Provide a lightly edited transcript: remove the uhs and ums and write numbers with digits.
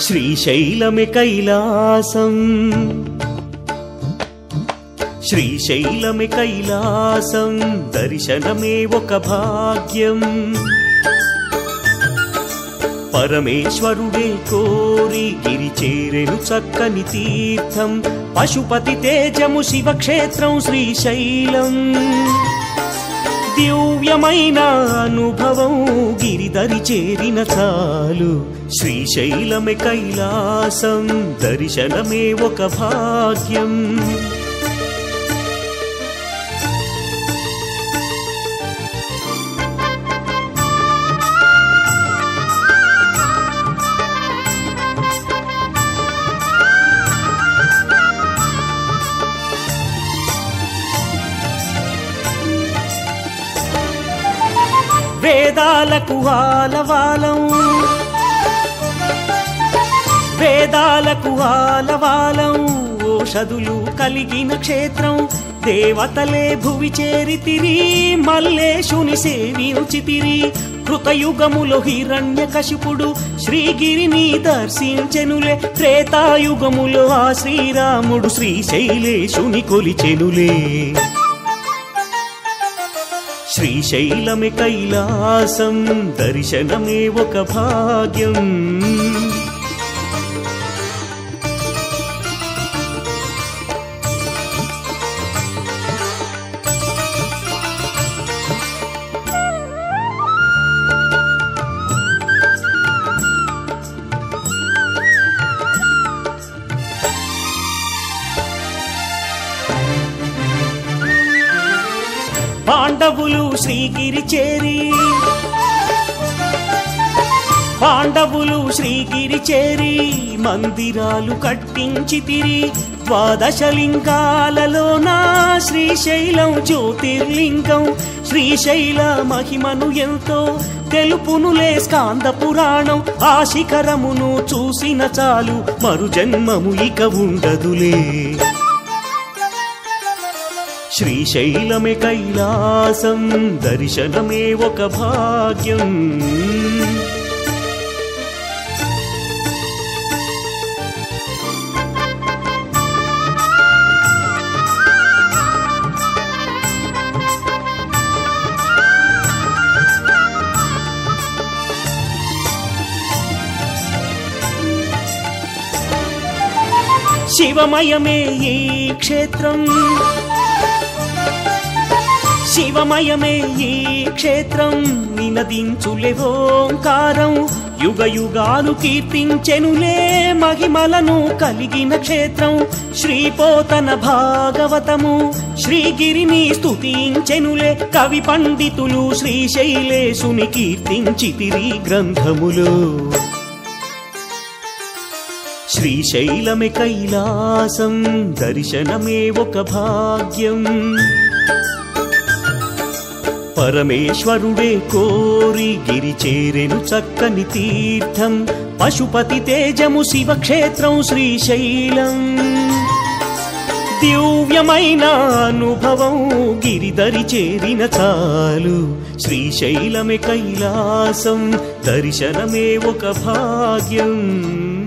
శ్రీశైలమే కైలాసం శ్రీశైలమే కైలాసం దర్శనమే ఒక భాగ్యం పరమేశ్వరుడే కోరి గిరి చేరెను చక్కని తీర్థం పశుపతి తేజము శివక్షేత్రం శ్రీశైలం దివ్యమైన అనుభవం గిరిదరి చేరిన చాలు శ్రీశైలమే కైలాసం దర్శనమే ఒక భాగ్యం వేదాలకు ఆలవాలం వేదాలకు ఆలవాలం ఓషధులు కలిగిన క్షేత్రం దేవతలే భువి చేరితిరి మల్లేశుని సేవించితిరి కృతయుగములో హిరణ్యకశిపుడు శ్రీగిరిని దర్శించెనులే త్రేతాయుగములో ఆ శ్రీరాముడు శ్రీశైలేశుని కొలిచెనులే శ్రీశైలమే కైలాసం దర్శనమే ఒక భాగ్యం పాండవులు శ్రీగిరి చేరి మందిరాలు కట్టించితిరి ద్వాదశలింగాలలోన శ్రీశైలం జ్యోతిర్లింగం శ్రీశైల మహిమను ఎంతో తెలుపునులే స్కాంద పురాణం ఆ శిఖరమును చూసిన చాలు మరు జన్మము ఇక ఉండదులే శ్రీశైలమే కైలాసం దర్శనమే ఒక భాగ్యం శివమయమే ఈ క్షేత్రం శివమయమే ఈ క్షేత్రం నినదించులే ఓంకారం యుగ యుగాలు కీర్తించెనులే మహిమలను కలిగిన క్షేత్రం శ్రీపోతన భాగవతము శ్రీగిరిని స్తుతించెనులే కవి పండితులు శ్రీశైలేశుని కీర్తించితిరి గ్రంథములు శ్రీశైలమే కైలాసం దర్శనమే ఒక భాగ్యం పరమేశ్వరుడే కోరి గిరి చేరెను చక్కని తీర్థం పశుపతి తేజము శివక్షేత్రం శ్రీశైలం దివ్యమైన అనుభవం గిరిదరి చేరిన చాలు శ్రీశైలమే కైలాసం దర్శనమే ఒక భాగ్యం